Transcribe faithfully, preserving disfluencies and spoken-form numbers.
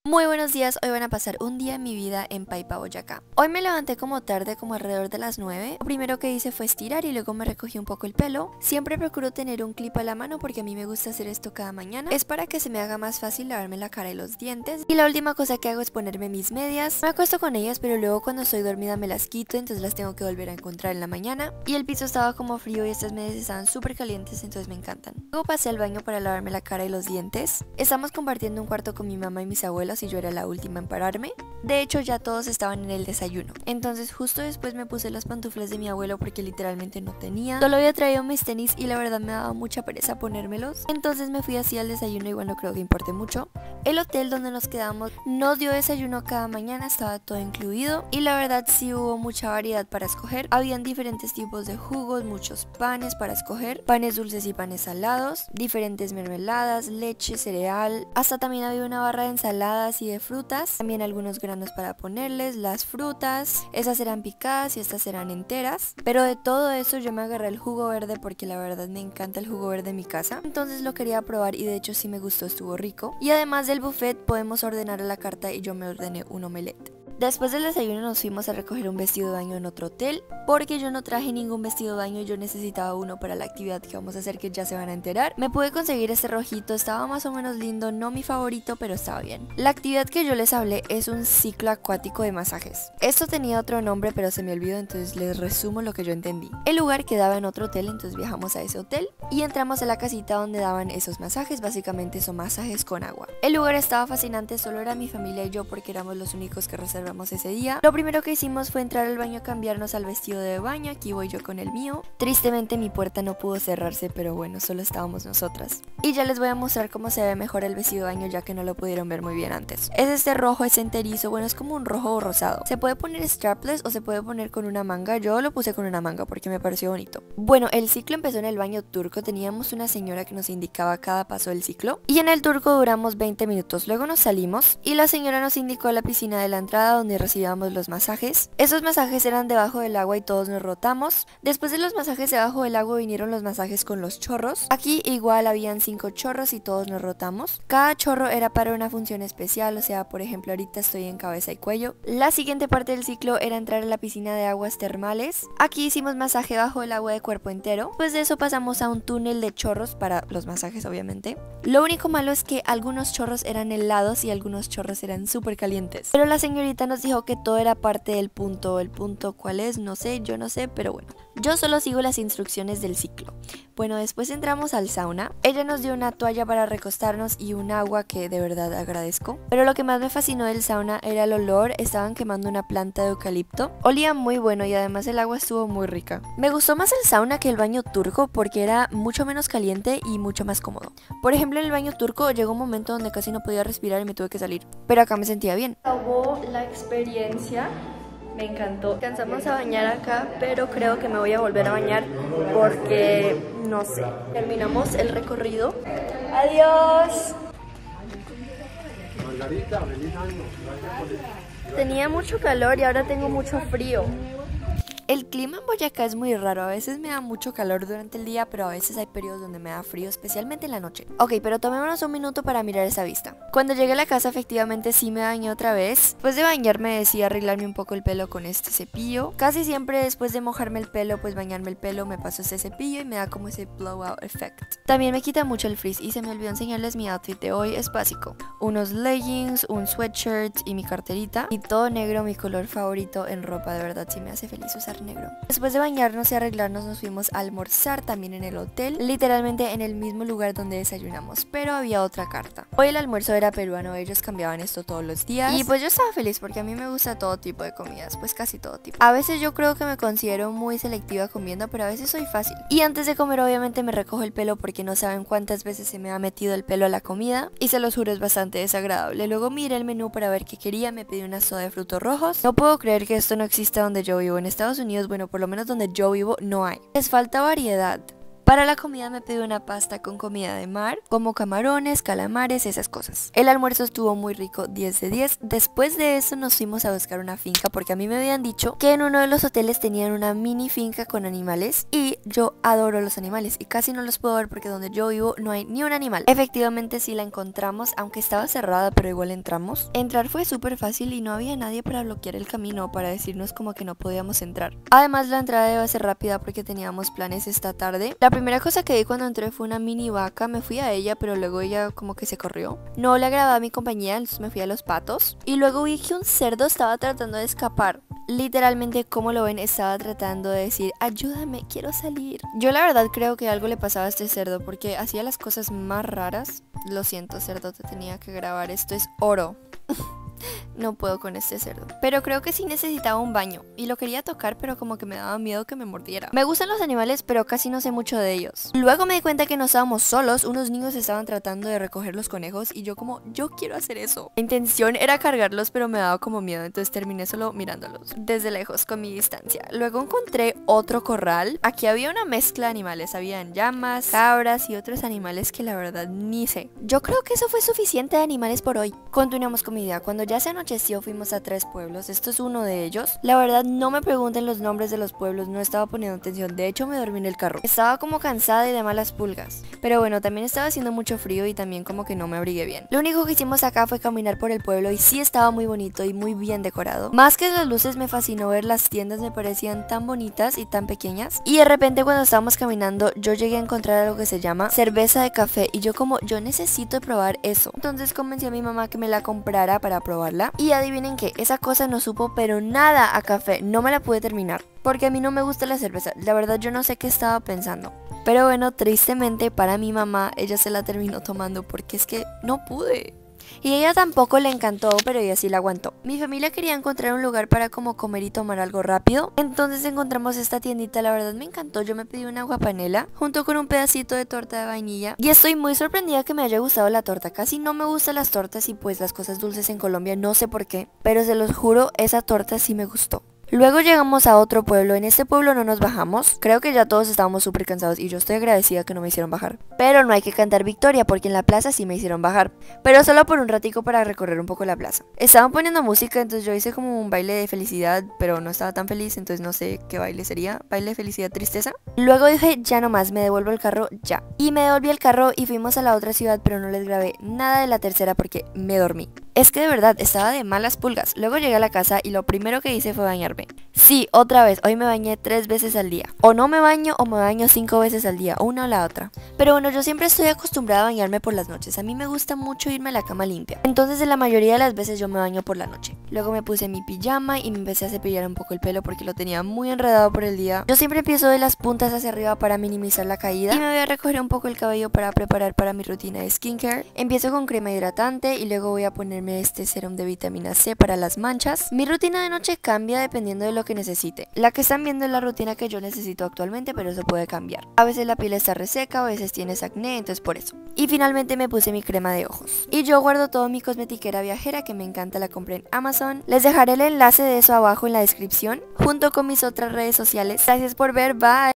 Muy buenos días, hoy van a pasar un día en mi vida en Paipa, Boyacá. Hoy me levanté como tarde, como alrededor de las nueve. Lo primero que hice fue estirar y luego me recogí un poco el pelo. Siempre procuro tener un clip a la mano porque a mí me gusta hacer esto cada mañana. Es para que se me haga más fácil lavarme la cara y los dientes. Y la última cosa que hago es ponerme mis medias. Me acuesto con ellas, pero luego cuando estoy dormida me las quito, entonces las tengo que volver a encontrar en la mañana. Y el piso estaba como frío y estas medias estaban súper calientes, entonces me encantan. Luego pasé al baño para lavarme la cara y los dientes. Estamos compartiendo un cuarto con mi mamá y mis abuelos y yo era la última en pararme. De hecho ya todos estaban en el desayuno, entonces justo después me puse las pantuflas de mi abuelo porque literalmente no tenía. Solo había traído mis tenis y la verdad me daba mucha pereza ponérmelos, entonces me fui así al desayuno. Igual no creo que importe mucho. El hotel donde nos quedamos nos dio desayuno cada mañana, estaba todo incluido y la verdad sí hubo mucha variedad para escoger. Habían diferentes tipos de jugos, muchos panes para escoger, panes dulces y panes salados, diferentes mermeladas, leche, cereal, hasta también había una barra de ensaladas y de frutas, también algunos granos para ponerles, las frutas, esas eran picadas y estas eran enteras, pero de todo eso yo me agarré el jugo verde porque la verdad me encanta el jugo verde en mi casa, entonces lo quería probar y de hecho sí me gustó, estuvo rico. Y además del buffet podemos ordenar a la carta y yo me ordené un omelette. Después del desayuno nos fuimos a recoger un vestido de baño en otro hotel porque yo no traje ningún vestido de baño y yo necesitaba uno para la actividad que vamos a hacer, que ya se van a enterar. Me pude conseguir este rojito, estaba más o menos lindo, no mi favorito pero estaba bien. La actividad que yo les hablé es un ciclo acuático de masajes. Esto tenía otro nombre pero se me olvidó, entonces les resumo lo que yo entendí. El lugar quedaba en otro hotel, entonces viajamos a ese hotel y entramos a la casita donde daban esos masajes. Básicamente son masajes con agua. El lugar estaba fascinante, solo era mi familia y yo porque éramos los únicos que reservamos ese día. Lo primero que hicimos fue entrar al baño a cambiarnos al vestido de baño. Aquí voy yo con el mío. Tristemente mi puerta no pudo cerrarse, pero bueno, solo estábamos nosotras. Y ya les voy a mostrar cómo se ve mejor el vestido de baño, ya que no lo pudieron ver muy bien antes. Es este rojo, es enterizo, bueno, es como un rojo rosado. Se puede poner strapless o se puede poner con una manga. Yo lo puse con una manga porque me pareció bonito. Bueno, el ciclo empezó en el baño turco. Teníamos una señora que nos indicaba cada paso del ciclo y en el turco duramos veinte minutos. Luego nos salimos y la señora nos indicó la piscina de la entrada donde recibíamos los masajes. Esos masajes eran debajo del agua y todos nos rotamos. Después de los masajes debajo del agua vinieron los masajes con los chorros. Aquí igual habían cinco chorros y todos nos rotamos. Cada chorro era para una función especial, o sea, por ejemplo ahorita estoy en cabeza y cuello. La siguiente parte del ciclo era entrar a la piscina de aguas termales. Aquí hicimos masaje bajo el agua de cuerpo entero. Después de eso pasamos a un túnel de chorros para los masajes, obviamente. Lo único malo es que algunos chorros eran helados y algunos chorros eran súper calientes, pero la señorita nos dijo que todo era parte del punto. El punto cuál es, no sé, yo no sé, pero bueno, yo solo sigo las instrucciones del ciclo. Bueno, después entramos al sauna. Ella nos dio una toalla para recostarnos y un agua que de verdad agradezco. Pero lo que más me fascinó del sauna era el olor. Estaban quemando una planta de eucalipto. Olía muy bueno y además el agua estuvo muy rica. Me gustó más el sauna que el baño turco porque era mucho menos caliente y mucho más cómodo. Por ejemplo, en el baño turco llegó un momento donde casi no podía respirar y me tuve que salir. Pero acá me sentía bien. Acabó la experiencia. Me encantó. Alcanzamos a bañar acá, pero creo que me voy a volver a bañar porque, no sé, terminamos el recorrido. ¡Adiós! Tenía mucho calor y ahora tengo mucho frío. El clima en Boyacá es muy raro, a veces me da mucho calor durante el día, pero a veces hay periodos donde me da frío, especialmente en la noche. Ok, pero tomémonos un minuto para mirar esa vista. Cuando llegué a la casa efectivamente sí me bañé otra vez. Después de bañarme decidí arreglarme un poco el pelo con este cepillo. Casi siempre después de mojarme el pelo, pues bañarme el pelo, me paso este cepillo y me da como ese blowout effect. También me quita mucho el frizz y se me olvidó enseñarles mi outfit de hoy, es básico. Unos leggings, un sweatshirt y mi carterita. Y todo negro, mi color favorito en ropa, de verdad sí me hace feliz usar negro. Después de bañarnos y arreglarnos nos fuimos a almorzar también en el hotel, literalmente en el mismo lugar donde desayunamos, pero había otra carta. Hoy el almuerzo era peruano, ellos cambiaban esto todos los días y pues yo estaba feliz porque a mí me gusta todo tipo de comidas, pues casi todo tipo. A veces yo creo que me considero muy selectiva comiendo, pero a veces soy fácil. Y antes de comer obviamente me recojo el pelo porque no saben cuántas veces se me ha metido el pelo a la comida y se los juro es bastante desagradable. Luego miré el menú para ver qué quería, me pedí una soda de frutos rojos. No puedo creer que esto no exista donde yo vivo. En Estados Unidos, bueno, por lo menos donde yo vivo no hay. Les falta variedad. Para la comida me pedí una pasta con comida de mar, como camarones, calamares, esas cosas. El almuerzo estuvo muy rico, diez de diez. Después de eso nos fuimos a buscar una finca porque a mí me habían dicho que en uno de los hoteles tenían una mini finca con animales y yo adoro los animales y casi no los puedo ver porque donde yo vivo no hay ni un animal. Efectivamente sí la encontramos, aunque estaba cerrada, pero igual entramos. Entrar fue súper fácil y no había nadie para bloquear el camino, para decirnos como que no podíamos entrar. Además la entrada iba a ser rápida porque teníamos planes esta tarde. La primera cosa que vi cuando entré fue una mini vaca, me fui a ella pero luego ella como que se corrió. No le agradaba a mi compañía, entonces me fui a los patos y luego vi que un cerdo estaba tratando de escapar. Literalmente, como lo ven, estaba tratando de decir ayúdame, quiero salir. Yo la verdad creo que algo le pasaba a este cerdo porque hacía las cosas más raras. Lo siento, cerdo, te tenía que grabar, esto es oro. No puedo con este cerdo. Pero creo que sí necesitaba un baño y lo quería tocar, pero como que me daba miedo que me mordiera. Me gustan los animales, pero casi no sé mucho de ellos. Luego me di cuenta que no estábamos solos. Unos niños estaban tratando de recoger los conejos y yo como, yo quiero hacer eso. La intención era cargarlos, pero me daba como miedo, entonces terminé solo mirándolos desde lejos con mi distancia. Luego encontré otro corral. Aquí había una mezcla de animales. Habían llamas, cabras y otros animales que la verdad ni sé. Yo creo que eso fue suficiente de animales por hoy. Continuamos con mi día. Cuando ya se anocheció fuimos a tres pueblos, esto es uno de ellos. La verdad no me pregunten los nombres de los pueblos, no estaba poniendo atención, de hecho me dormí en el carro. Estaba como cansada y de malas pulgas, pero bueno, también estaba haciendo mucho frío y también como que no me abrigué bien. Lo único que hicimos acá fue caminar por el pueblo y sí estaba muy bonito y muy bien decorado. Más que las luces me fascinó ver las tiendas, me parecían tan bonitas y tan pequeñas. Y de repente cuando estábamos caminando yo llegué a encontrar algo que se llama cerveza de café y yo como, yo necesito probar eso. Entonces convencí a mi mamá que me la comprara para probarla. Y adivinen qué, esa cosa no supo pero nada a café, no me la pude terminar porque a mí no me gusta la cerveza, la verdad yo no sé qué estaba pensando. Pero bueno, tristemente para mi mamá, ella se la terminó tomando porque es que no pude. Y a ella tampoco le encantó, pero ella sí la aguantó. Mi familia quería encontrar un lugar para como comer y tomar algo rápido. Entonces encontramos esta tiendita, la verdad me encantó. Yo me pedí una aguapanela junto con un pedacito de torta de vainilla. Y estoy muy sorprendida que me haya gustado la torta. Casi no me gustan las tortas y pues las cosas dulces en Colombia, no sé por qué. Pero se los juro, esa torta sí me gustó. Luego llegamos a otro pueblo, en este pueblo no nos bajamos, creo que ya todos estábamos súper cansados y yo estoy agradecida que no me hicieron bajar. Pero no hay que cantar victoria porque en la plaza sí me hicieron bajar, pero solo por un ratico para recorrer un poco la plaza. Estaban poniendo música, entonces yo hice como un baile de felicidad, pero no estaba tan feliz, entonces no sé qué baile sería, baile de felicidad, tristeza. Luego dije ya no más, me devuelvo el carro ya. Y me devolví el carro y fuimos a la otra ciudad, pero no les grabé nada de la tercera porque me dormí. Es que de verdad estaba de malas pulgas. Luego llegué a la casa y lo primero que hice fue bañarme. Sí, otra vez, hoy me bañé tres veces al día. O no me baño o me baño cinco veces al día, una o la otra. Pero bueno, yo siempre estoy acostumbrada a bañarme por las noches. A mí me gusta mucho irme a la cama limpia. Entonces en la mayoría de las veces yo me baño por la noche. Luego me puse mi pijama y me empecé a cepillar un poco el pelo porque lo tenía muy enredado por el día. Yo siempre empiezo de las puntas hacia arriba para minimizar la caída. Y me voy a recoger un poco el cabello para preparar para mi rutina de skincare. Empiezo con crema hidratante y luego voy a ponerme este serum de vitamina C para las manchas. Mi rutina de noche cambia dependiendo de lo que necesite. La que están viendo es la rutina que yo necesito actualmente, pero eso puede cambiar. A veces la piel está reseca, a veces tienes acné, entonces por eso. Y finalmente me puse mi crema de ojos. Y yo guardo todo mi cosmetiquera viajera, que me encanta, la compré en Amazon. Les dejaré el enlace de eso abajo en la descripción, junto con mis otras redes sociales. Gracias por ver, bye.